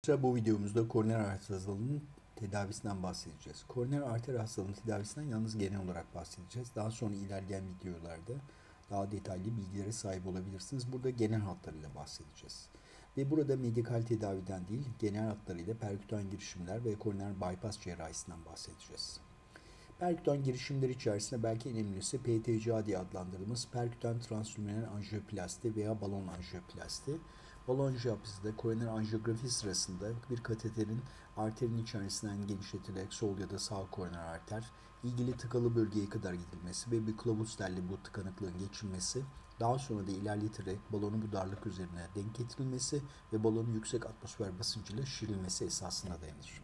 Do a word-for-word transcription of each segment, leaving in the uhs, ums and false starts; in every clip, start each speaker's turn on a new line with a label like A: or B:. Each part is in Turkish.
A: Arkadaşlar bu videomuzda koroner arter hastalığının tedavisinden bahsedeceğiz. Koroner arter hastalığının tedavisinden yalnız genel olarak bahsedeceğiz. Daha sonra ilerleyen videolarda daha detaylı bilgilere sahip olabilirsiniz. Burada genel hatlarıyla bahsedeceğiz. Ve burada medikal tedaviden değil, genel hatlarıyla perkütan girişimler ve koroner bypass cerrahisinden bahsedeceğiz. Perkütan girişimler içerisinde belki en önemlisi P T C A diye adlandırdığımız perkütan translüminal anjiyoplasti veya balon anjiyoplasti. Balon anjiyoplastide koroner anjiyografi sırasında bir kateterin arterin içerisinden genişletilerek sol ya da sağ koroner arter, ilgili tıkalı bölgeye kadar gidilmesi ve bir kılavuz telli bu tıkanıklığın geçilmesi, daha sonra da ilerleterek balonun bu darlık üzerine denk getirilmesi ve balonun yüksek atmosfer basıncıyla şişirilmesi esasına dayanır.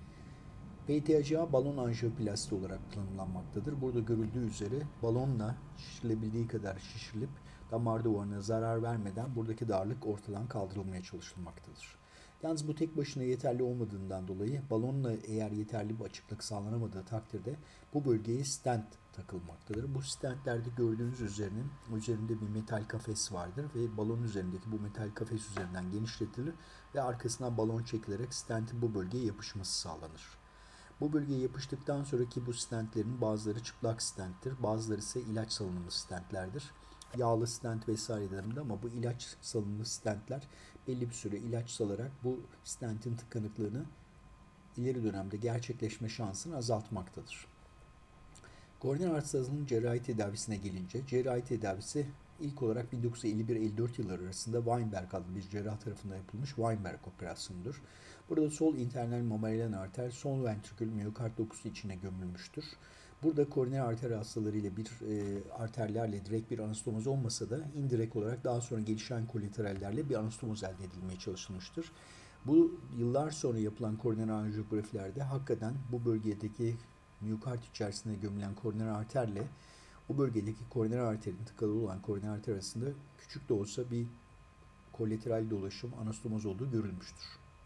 A: P T C A balon anjiyoplasti olarak tanımlanmaktadır. Burada görüldüğü üzere balonla şişirilebildiği kadar şişirilip damar duvarına zarar vermeden buradaki darlık ortadan kaldırılmaya çalışılmaktadır. Yalnız bu tek başına yeterli olmadığından dolayı balonla eğer yeterli bir açıklık sağlanamadığı takdirde bu bölgeye stent takılmaktadır. Bu stentlerde gördüğünüz üzerinin üzerinde bir metal kafes vardır ve balon üzerindeki bu metal kafes üzerinden genişletilir ve arkasından balon çekilerek stentin bu bölgeye yapışması sağlanır. Bu bölgeye yapıştıktan sonraki bu stentlerin bazıları çıplak stenttir, bazıları ise ilaç salınımlı stentlerdir. Yağlı stent vesairelerinde ama bu ilaç salınımlı stentler belli bir süre ilaç salarak bu stentin tıkanıklığını ileri dönemde gerçekleşme şansını azaltmaktadır. Koroner arter hastalığının cerrahi tedavisine gelince, cerrahi tedavisi ilk olarak bin dokuz yüz elli bir elli dört yılları arasında Weinberg adlı bir cerrah tarafından yapılmış Weinberg operasyonudur. Burada sol internal mammalian arter sol ventrikül miyokard dokusu içine gömülmüştür. Burada koroner arter hastalarıyla bir e, arterlerle direkt bir anastomoz olmasa da indirekt olarak daha sonra gelişen kolaterallerle bir anastomoz elde edilmeye çalışılmıştır. Bu yıllar sonra yapılan koroner anjiyografilerde hakikaten bu bölgedeki miyokard içerisinde gömülen koroner arterle o bölgedeki koroner arterin tıkalı olan koroner arter arasında küçük de olsa bir kolateral dolaşım anastomoz olduğu görülmüştür.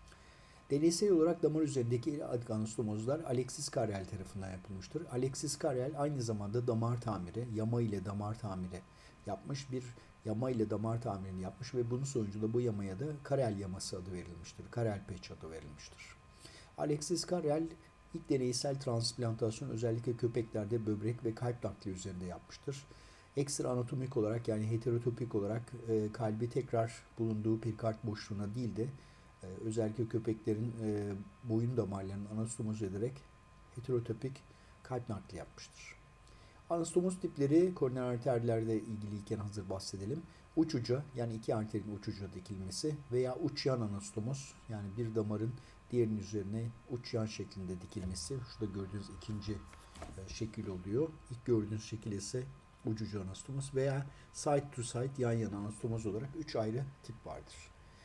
A: Deneysel olarak damar üzerindeki ilk anastomozlar Alexis Carrel tarafından yapılmıştır. Alexis Carrel aynı zamanda damar tamiri, yama ile damar tamiri yapmış bir yama ile damar tamirini yapmış ve bunun sonucunda bu yamaya da Carrel yaması adı verilmiştir. Carrel patch adı verilmiştir. Alexis Carrel ilk deneysel transplantasyon özellikle köpeklerde böbrek ve kalp nakli üzerinde yapmıştır. Ekstra anatomik olarak yani heterotopik olarak e, kalbi tekrar bulunduğu perikard boşluğuna değil de e, özellikle köpeklerin e, boyun damarlarının anastomoz ederek heterotopik kalp nakli yapmıştır. Anastomoz tipleri koroner arterlerde ilgiliyken hazır bahsedelim. Uç uca yani iki arterin uç uca dikilmesi veya uç yan anastomoz yani bir damarın diğerinin üzerine uç yan şeklinde dikilmesi. Şurada gördüğünüz ikinci şekil oluyor. İlk gördüğünüz şekil ise uç uca anastomoz veya side to side yan yana anastomoz olarak üç ayrı tip vardır.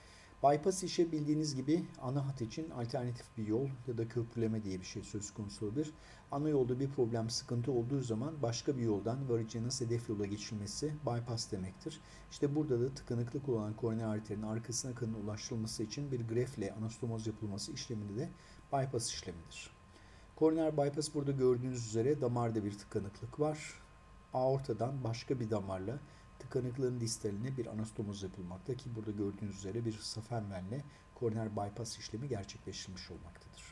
A: Bypass işi bildiğiniz gibi ana hat için alternatif bir yol ya da köprüleme diye bir şey söz konusu olabilir. Ana yolda bir problem, sıkıntı olduğu zaman başka bir yoldan varacağınız hedef yola geçilmesi bypass demektir. İşte burada da tıkanıklık olan koroner arterin arkasına kanın ulaştırılması için bir grefle anastomoz yapılması işleminde de bypass işlemidir. Koroner bypass burada gördüğünüz üzere damarda bir tıkanıklık var. Aortadan başka bir damarla tıkanıklığın distaline bir anastomoz yapılmakta ki burada gördüğünüz üzere bir safenvenle koroner bypass işlemi gerçekleştirilmiş olmaktadır.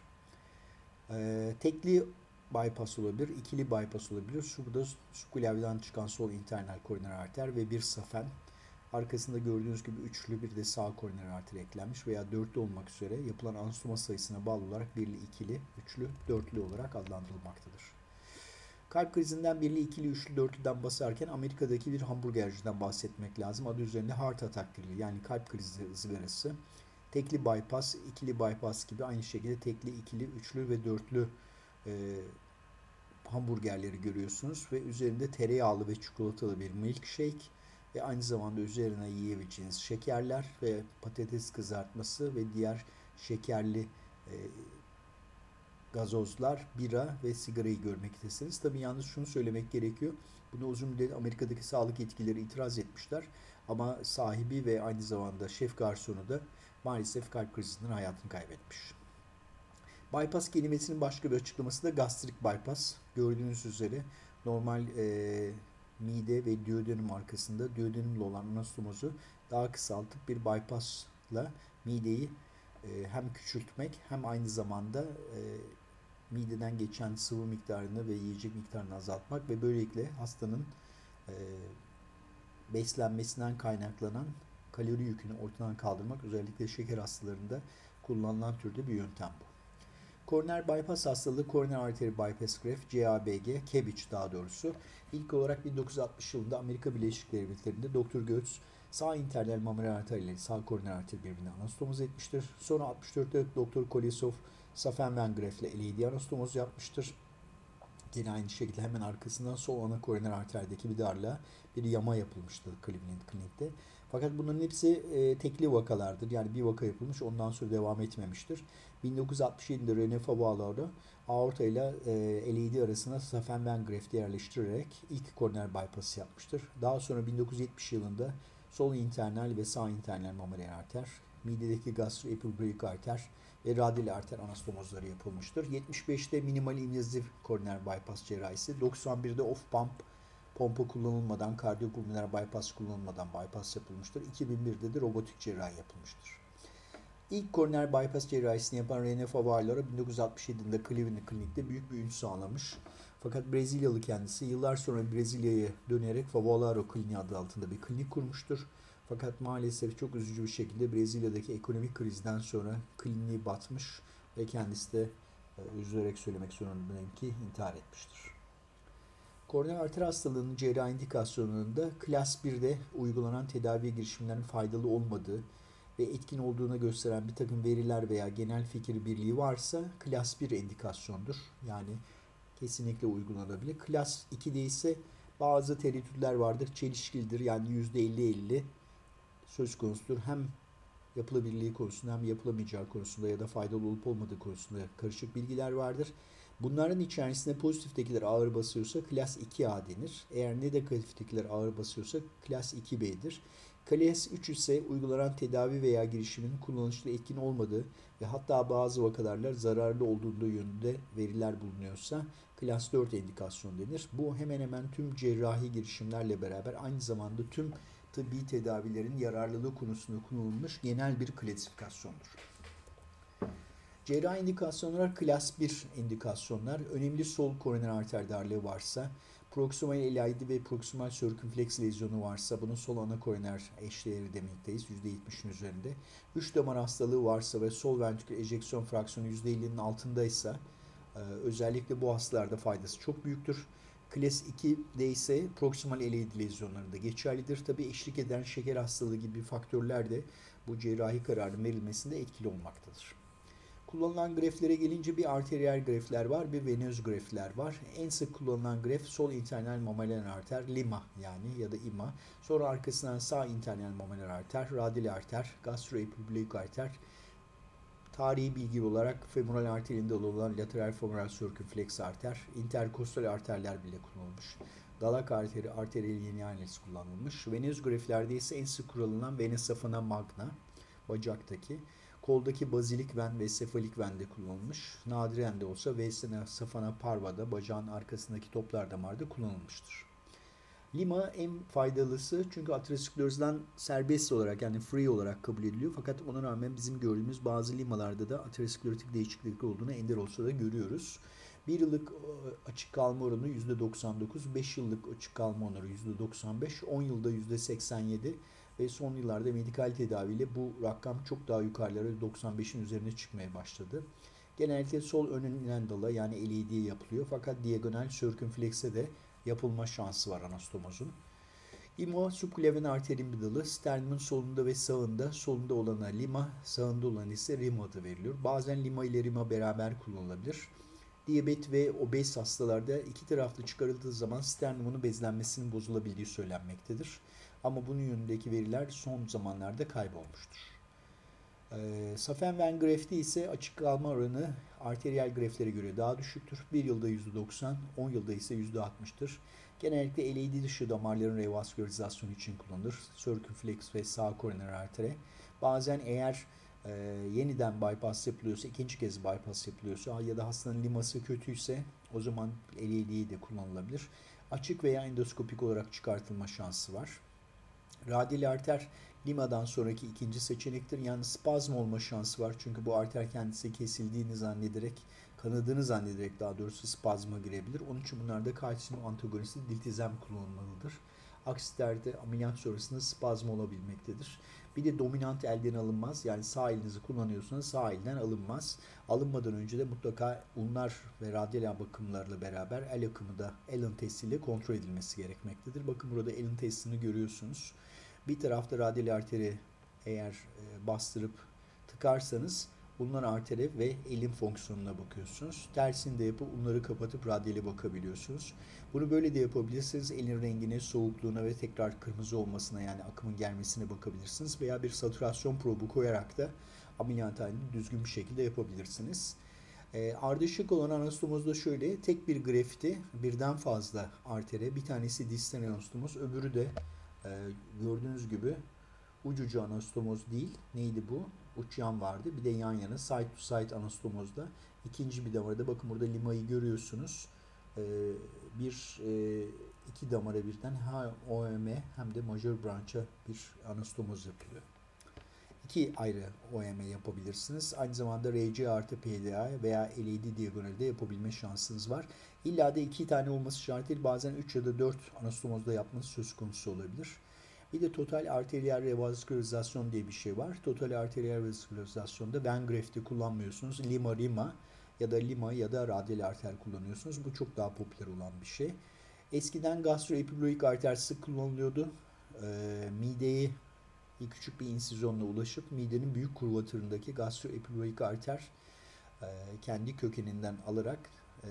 A: Ee, tekli bypass olabilir, ikili bypass olabilir. Şurada subklaviden çıkan sol internal koroner arter ve bir safen. Arkasında gördüğünüz gibi üçlü bir de sağ koroner arter eklenmiş veya dörtlü olmak üzere yapılan anastomoz sayısına bağlı olarak birli, ikili, üçlü, dörtlü olarak adlandırılmaktadır. Kalp krizinden birli, ikili, üçlü, dörtlüden basarken Amerika'daki bir hamburgerciden bahsetmek lazım. Adı üzerinde heart attack grili yani kalp krizi ızgarası. Tekli bypass, ikili bypass gibi aynı şekilde tekli, ikili, üçlü ve dörtlü e, hamburgerleri görüyorsunuz ve üzerinde tereyağlı ve çikolatalı bir milkshake ve aynı zamanda üzerine yiyebileceğiniz şekerler ve patates kızartması ve diğer şekerli e, gazozlar, bira ve sigarayı görmektesiniz. Tabii yalnız şunu söylemek gerekiyor. Buna uzun müddet Amerika'daki sağlık yetkilileri itiraz etmişler. Ama sahibi ve aynı zamanda şef garsonu da maalesef kalp krizinden hayatını kaybetmiş. Bypass kelimesinin başka bir açıklaması da gastrik bypass. Gördüğünüz üzere normal e, mide ve duodenum arkasında duodenumla olan anastomozu daha kısaltıp bir bypassla mideyi e, hem küçültmek hem aynı zamanda e, mideden geçen sıvı miktarını ve yiyecek miktarını azaltmak ve böylelikle hastanın e, beslenmesinden kaynaklanan kalori yükünü ortadan kaldırmak, özellikle şeker hastalarında kullanılan türde bir yöntem bu. Koroner bypass hastalığı, koroner arteri bypass graft, C A B G, C A B G daha doğrusu. İlk olarak bin dokuz yüz altmış yılında Amerika Birleşik Devletleri'nde doktor Götz sağ internal mamuler arter ile sağ koroner arteri birbirine anastomoz etmiştir. Sonra altmış dörtte doktor Kolisov Safen Graft ile L A D anastomoz yapmıştır. Yine aynı şekilde hemen arkasından sol ana koroner arterdeki bir darlığa bir yama yapılmıştı Cleveland Clinic'te. Fakat bunların hepsi e, tekli vakalardır. Yani bir vaka yapılmış, ondan sonra devam etmemiştir. bin dokuz yüz altmış yedide René Favaloro aorta ile e, L A D arasına Safen Vein Graft'i yerleştirerek ilk koroner bypass yapmıştır. Daha sonra bin dokuz yüz yetmiş yılında sol internal ve sağ internal mamuler arter, midedeki gastroepibroik arter ve radyal arter anastomozları yapılmıştır. yetmiş beşte minimal invazif koroner bypass cerrahisi, doksan birde off pump pompa kullanılmadan, kardiyopulmoner bypass kullanılmadan bypass yapılmıştır. iki bin birde de robotik cerrahi yapılmıştır. İlk koroner bypass cerrahisini yapan René Favaloro bin dokuz yüz altmış yedide Cleveland Clinic'te büyük bir ün sağlamış. Fakat Brezilyalı kendisi yıllar sonra Brezilya'ya dönerek Favaloro Kliniği adı altında bir klinik kurmuştur. Fakat maalesef çok üzücü bir şekilde Brezilya'daki ekonomik krizden sonra kliniği batmış ve kendisi de üzülerek söylemek zorundayım ki intihar etmiştir. Koroner arter hastalığının cerrahi indikasyonunda klas birde uygulanan tedavi girişimlerinin faydalı olmadığı ve etkin olduğunu gösteren bir takım veriler veya genel fikir birliği varsa klas bir indikasyondur. Yani kesinlikle uygulanabilir. Klas ikide ise bazı tereddütler vardır, çelişkilidir. Yani yüzde elli elli söz konusudur. Hem yapılabilirliği konusunda hem yapılamayacağı konusunda ya da faydalı olup olmadığı konusunda karışık bilgiler vardır. Bunların içerisinde pozitiftekiler ağır basıyorsa klas iki A denir. Eğer negatiftekiler ağır basıyorsa klas iki B'dir. Klas üç ise uygulanan tedavi veya girişimin kullanışlı etkin olmadığı ve hatta bazı vakalarla zararlı olduğu yönünde veriler bulunuyorsa klas dört indikasyon denir. Bu hemen hemen tüm cerrahi girişimlerle beraber aynı zamanda tüm tıbbi tedavilerin yararlılığı konusunda kullanılmış genel bir klasifikasyondur. Cerrahi indikasyonlar klas bir indikasyonlar. Önemli sol koroner arter darlığı varsa, proksimal L I D ve proksimal sirkümfleks lezyonu varsa bunun sol ana koroner eşdeğeri demekteyiz. yüzde yetmişin üzerinde. üç damar hastalığı varsa ve sol ventrikül ejeksiyon fraksiyonu yüzde ellinin altındaysa özellikle bu hastalarda faydası çok büyüktür. Klas iki'de ise proksimal L I D lezyonlarında geçerlidir. Tabi eşlik eden şeker hastalığı gibi faktörler de bu cerrahi kararın verilmesinde etkili olmaktadır. Kullanılan greftlere gelince bir arteriyel grefler var, bir venöz grefler var. En sık kullanılan greft sol internal mamuler arter, lima yani ya da I M A. Sonra arkasından sağ internal mamuler arter, radyal arter, gastroepibloik arter. Tarihi bilgi olarak femoral arterinde olan lateral femoral sirkümfleks arter, interkostal arterler bile kullanılmış. Dalak arteri, arteriyel linealis kullanılmış. Venöz greftlerde ise en sık kullanılan vena safena magna, bacaktaki. Koldaki bazilik ven ve sefalik ven de kullanılmış. Nadiren de olsa vena safena parva'da bacağın arkasındaki toplar damarda kullanılmıştır. Lima en faydalısı çünkü aterosklerozdan serbest olarak yani free olarak kabul ediliyor. Fakat ona rağmen bizim gördüğümüz bazı limalarda da aterosklerotik değişiklikler olduğunu ender olsa da görüyoruz. bir yıllık açık kalma oranı yüzde doksan dokuz, beş yıllık açık kalma oranı yüzde doksan beş, on yılda yüzde seksen yedi ve son yıllarda medikal tedaviyle bu rakam çok daha yukarılara doksan beşin üzerine çıkmaya başladı. Genellikle sol önünden dala yani L E D yapılıyor fakat diagonal sirkümflekse de yapılma şansı var anastomozun. İmo subklaven arterin bir dalı. Sternumun solunda ve sağında. Solunda olana lima, sağında olan ise rima adı veriliyor. Bazen lima ile rima beraber kullanılabilir. Diyabet ve obez hastalarda iki taraflı çıkarıldığı zaman sternumunun bezlenmesinin bozulabildiği söylenmektedir. Ama bunun yönündeki veriler son zamanlarda kaybolmuştur. E, Safen Vein grefti ise açık kalma oranı arteriyel greftlere göre daha düşüktür. bir yılda yüzde doksan, on yılda ise yüzde altmış'tır. Genellikle L A D dışı damarların revaskülarizasyonu için kullanılır. Sirkümfleks ve sağ koroner artere. Bazen eğer e, yeniden bypass yapılıyorsa, ikinci kez bypass yapılıyorsa ya da hastanın liması kötüyse o zaman L A D'yi de kullanılabilir. Açık veya endoskopik olarak çıkartılma şansı var. Radyal arter Lima'dan sonraki ikinci seçenektir. Yani spazm olma şansı var. Çünkü bu arter kendisi kesildiğini zannederek, kanadığını zannederek daha doğrusu spazma girebilir. Onun için bunlarda kalsiyum antagonisti diltizem kullanılmalıdır. Aksi takdirde ameliyat sonrasında spazm olabilmektedir. Bir de dominant elden alınmaz. Yani sağ elinizi kullanıyorsanız sağ elden alınmaz. Alınmadan önce de mutlaka unlar ve radyal bakımlarla beraber el akımı da Allen testiyle kontrol edilmesi gerekmektedir. Bakın burada Allen testini görüyorsunuz. Bir tarafta radyal arteri eğer bastırıp tıkarsanız bunlar artere ve elin fonksiyonuna bakıyorsunuz. Tersini de yapıp bunları kapatıp radyale bakabiliyorsunuz. Bunu böyle de yapabilirsiniz. Elin rengine, soğukluğuna ve tekrar kırmızı olmasına yani akımın gelmesine bakabilirsiniz. Veya bir satürasyon probu koyarak da ameliyathanede düzgün bir şekilde yapabilirsiniz. E, ardışık olan anastomozda şöyle tek bir grefti birden fazla artere, bir tanesi distal anastomoz, öbürü de e, gördüğünüz gibi ucucu anastomoz değil. Neydi bu? Uç yan vardı. Bir de yan yana side to side anastomozda ikinci bir damarda bakın burada limayı görüyorsunuz. Ee, bir e, iki damara birden hem O M hem de major branch'a bir anastomoz yapılıyor. İki ayrı O M yapabilirsiniz. Aynı zamanda R C artı P D A veya L E D diagonalde yapabilme şansınız var. İlla da iki tane olması şart değil. Bazen üç ya da dört anastomozda yapmanız söz konusu olabilir. Bir de total arteriyel revaskülarizasyon diye bir şey var. Total arteriyel revaskülarizasyonda vein grefti kullanmıyorsunuz. Lima Lima ya da Lima ya da radyal arter kullanıyorsunuz. Bu çok daha popüler olan bir şey. Eskiden gastroepiloik arter sık kullanılıyordu. Ee, mideyi küçük bir insizyonla ulaşıp midenin büyük kurvatöründeki gastroepiloik arter e, kendi kökeninden alarak e,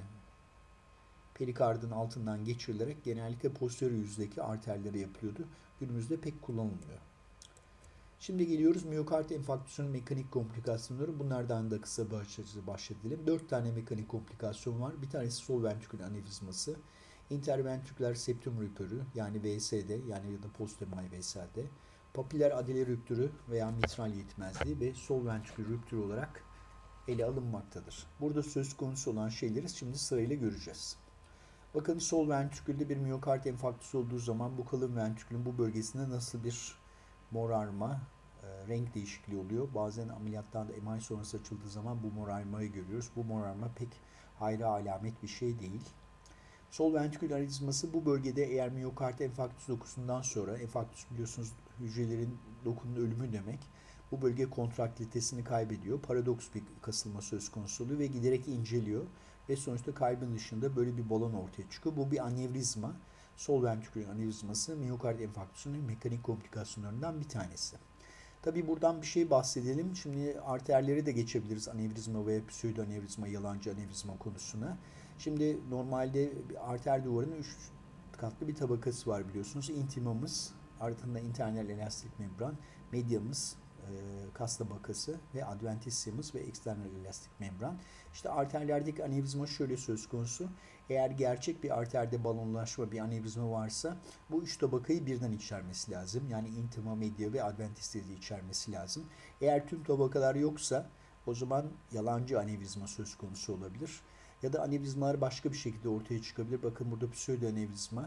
A: perikardın altından geçirilerek genellikle posterior yüzdeki arterlere yapılıyordu. Günümüzde pek kullanılmıyor. Şimdi geliyoruz miyokard enfarktüsünün mekanik komplikasyonları. Bunlardan da kısa bahsedelim. Dört tane mekanik komplikasyon var. Bir tanesi sol ventrikül anevrizması, interventriküler septum rüpörü yani V S D yani ya da posthermal V S D, papiler adele rüptürü veya mitral yetmezliği ve sol ventrikül rüptürü olarak ele alınmaktadır. Burada söz konusu olan şeyleri şimdi sırayla göreceğiz. Bakın sol ventrikülde bir miyokard enfarktüsü olduğu zaman bu kalın ventrikülün bu bölgesinde nasıl bir morarma, e, renk değişikliği oluyor. Bazen ameliyattan da M I sonrası açıldığı zaman bu morarmayı görüyoruz. Bu morarma pek hayra alamet bir şey değil. Sol ventrikül anevrizması bu bölgede eğer miyokard enfarktüsü dokusundan sonra, enfarktüs biliyorsunuz hücrelerin dokunun ölümü demek. Bu bölge kontraktilitesini kaybediyor. Paradoks bir kasılma söz konusu oluyor ve giderek inceliyor. Ve sonuçta kalbin dışında böyle bir balon ortaya çıkıyor. Bu bir anevrizma. Sol ventrikül anevrizması miyokard enfarktüsünün mekanik komplikasyonlarından bir tanesi. Tabii buradan bir şey bahsedelim. Şimdi arterleri de geçebiliriz anevrizma veya pseudo anevrizma, yalancı anevrizma konusuna. Şimdi normalde bir arter duvarının üç katlı bir tabakası var biliyorsunuz. İntimamız, ardından internal elastik membran, mediamız, kas tabakası ve adventissimiz ve eksternal elastik membran. İşte arterlerdeki anevrizma şöyle söz konusu. Eğer gerçek bir arterde balonlaşma bir anevrizma varsa bu üç tabakayı birden içermesi lazım. Yani intima, media ve adventistleri içermesi lazım. Eğer tüm tabakalar yoksa o zaman yalancı anevrizma söz konusu olabilir. Ya da anevrizmalar başka bir şekilde ortaya çıkabilir. Bakın burada pseudo anevrizma.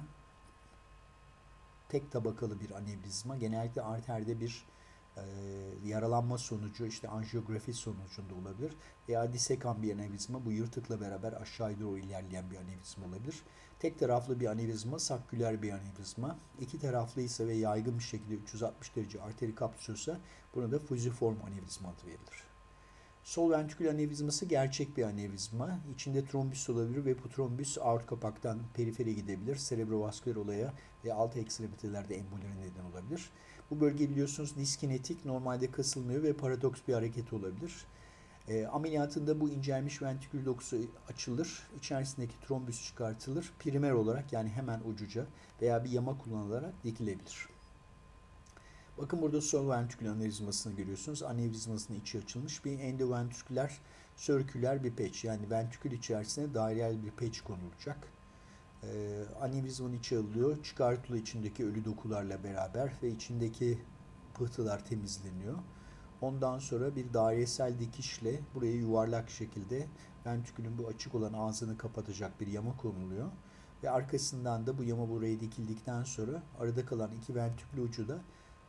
A: Tek tabakalı bir anevrizma. Genellikle arterde bir e, yaralanma sonucu, işte anjiyografi sonucunda olabilir. Veya disekan bir anevrizma. Bu yırtıkla beraber aşağı doğru ilerleyen bir anevrizma olabilir. Tek taraflı bir anevrizma, sakküler bir anevrizma. İki taraflıysa ve yaygın bir şekilde üç yüz altmış derece arteri kapsıyorsa buna da fusiform anevrizma adı verilir. Sol ventrikül anevrizması gerçek bir anevrizma. İçinde trombüs olabilir ve bu trombüs aort kapaktan perifere gidebilir. Serebrovasküler olaya ve alt ekstremitelerde embolere neden olabilir. Bu bölge biliyorsunuz diskinetik, normalde kasılmıyor ve paradoks bir hareket olabilir. E, ameliyatında bu incelmiş ventrikül dokusu açılır. İçerisindeki trombüs çıkartılır. Primer olarak yani hemen ucuca veya bir yama kullanılarak dikilebilir. Bakın burada sol ventrikül anevrizmasını görüyorsunuz. Anevrizmasının içi açılmış bir endoventriküler sörküler bir peç. Yani ventrikül içerisine dairel bir peç konulacak. Ee, anevrizmanın içi alınıyor. Çıkartılıyor içindeki ölü dokularla beraber ve içindeki pıhtılar temizleniyor. Ondan sonra bir dairesel dikişle buraya yuvarlak şekilde ventrikülün bu açık olan ağzını kapatacak bir yama konuluyor. Ve arkasından da bu yama buraya dikildikten sonra arada kalan iki ventrikül ucu da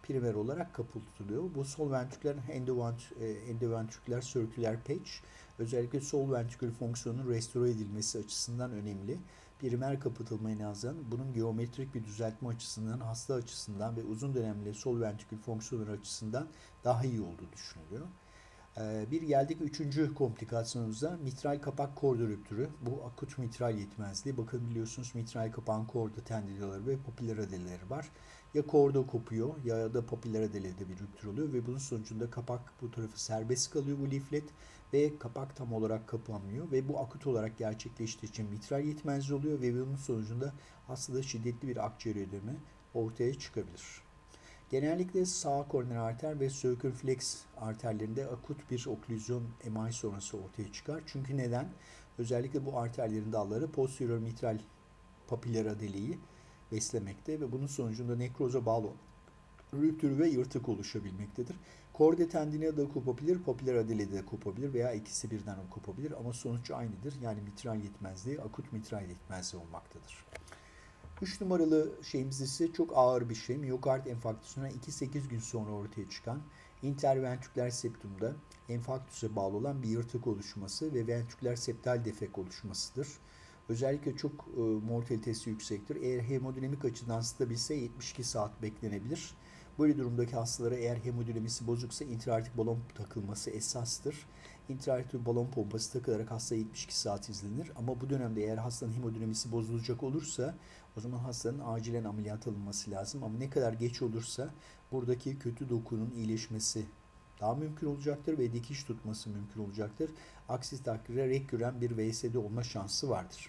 A: primer olarak kapatılıyor. Bu sol ventriküler endoventriküler circular patch özellikle sol ventrikül fonksiyonunun restore edilmesi açısından önemli. Primer kapatılmaya nazaran bunun geometrik bir düzeltme açısından, hasta açısından ve uzun dönemli sol ventrikül fonksiyonları açısından daha iyi olduğu düşünülüyor. Bir geldik üçüncü komplikasyonumuza, mitral kapak korda rüptürü. Bu akut mitral yetmezliği. Bakın biliyorsunuz mitral kapağın korda tendinoları ve papiller adeleleri var. Ya korda kopuyor ya da papiller adelede bir rüptür oluyor ve bunun sonucunda kapak bu tarafı serbest kalıyor bu liflet ve kapak tam olarak kapanmıyor ve bu akut olarak gerçekleştiği için mitral yetmezliği oluyor ve bunun sonucunda hastada şiddetli bir akciğer ödemi ortaya çıkabilir. Genellikle sağ koroner arter ve circumflex arterlerinde akut bir oklüzyon M I sonrası ortaya çıkar. Çünkü neden? Özellikle bu arterlerin dalları posterior mitral papiller adeliği beslemekte ve bunun sonucunda nekroza bağlı rüptür ve yırtık oluşabilmektedir. Korda tendini de kopabilir, papiller adeli de kopabilir veya ikisi birden kopabilir ama sonuç aynıdır. Yani mitral yetmezliği, akut mitral yetmezliği olmaktadır. üç numaralı şeyimiz ise çok ağır bir şey. Miyokard enfarktüsünden iki sekiz gün sonra ortaya çıkan interventriküler septumda enfarktüse bağlı olan bir yırtık oluşması ve ventriküler septal defek oluşmasıdır. Özellikle çok e, mortalitesi yüksektir. Eğer hemodinamik açıdan stabilse yetmiş iki saat beklenebilir. Böyle durumdaki hastalara eğer hemodinamisi bozuksa intraartik balon takılması esastır. İntraartik balon pompası takılarak hasta yetmiş iki saat izlenir. Ama bu dönemde eğer hastanın hemodinamisi bozulacak olursa o zaman hastanın acilen ameliyat alınması lazım. Ama ne kadar geç olursa buradaki kötü dokunun iyileşmesi daha mümkün olacaktır ve dikiş tutması mümkün olacaktır. Aksi takdirde reküren bir V S D olma şansı vardır.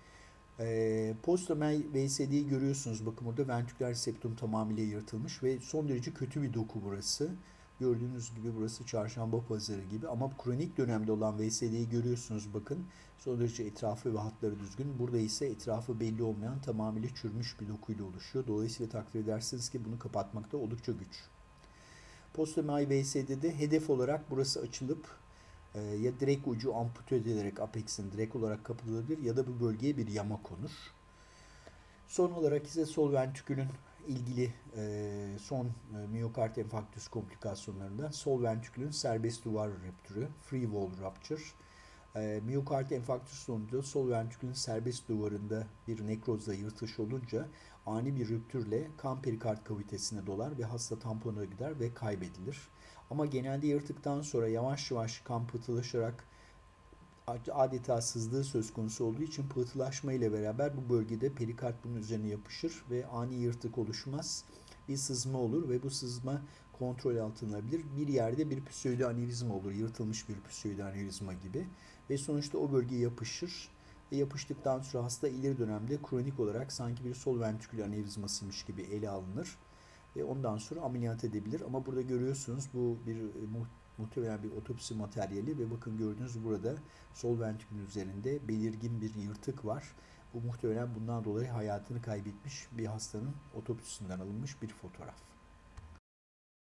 A: E, Postomel V S D'yi görüyorsunuz. Bakın burada ventriküler septum tamamıyla yırtılmış ve son derece kötü bir doku burası. Gördüğünüz gibi burası çarşamba pazarı gibi ama kronik dönemde olan V S D'yi görüyorsunuz bakın. Son derece etrafı ve hatları düzgün. Burada ise etrafı belli olmayan tamamıyla çürümüş bir dokuyla oluşuyor. Dolayısıyla takdir edersiniz ki bunu kapatmakta oldukça güç. Postomel V S D'de hedef olarak burası açılıp e, ya direkt ucu ampute edilerek apex'in direkt olarak kapatılabilir ya da bu bölgeye bir yama konur. Son olarak ise sol ventrikülün ilgili e, son e, miyokard enfarktüs komplikasyonlarından sol ventrikülün serbest duvar rüptürü, free wall rupture. E, miyokard enfarktüs sonucu sol ventrikülün serbest duvarında bir nekrozla yırtış olunca ani bir rüptürle kan perikard kavitesine dolar ve hasta tampona gider ve kaybedilir. Ama genelde yırtıktan sonra yavaş yavaş kan pıhtılaşarak adeta sızdığı söz konusu olduğu için pıhtılaşma ile beraber bu bölgede perikard bunun üzerine yapışır ve ani yırtık oluşmaz. Bir sızma olur ve bu sızma kontrol altına alınabilir. Bir yerde bir pseudo anevrizma olur. Yırtılmış bir pseudo anevrizma gibi. Ve sonuçta o bölgeye yapışır. Ve yapıştıktan sonra hasta ileri dönemde kronik olarak sanki bir sol ventrikül anevrizmasıymış gibi ele alınır. Ve ondan sonra ameliyat edebilir. Ama burada görüyorsunuz bu bir muhtemelen bir otopsi materyali ve bakın gördüğünüz burada sol ventrikülün üzerinde belirgin bir yırtık var. Bu muhtemelen bundan dolayı hayatını kaybetmiş bir hastanın otopsisinden alınmış bir fotoğraf.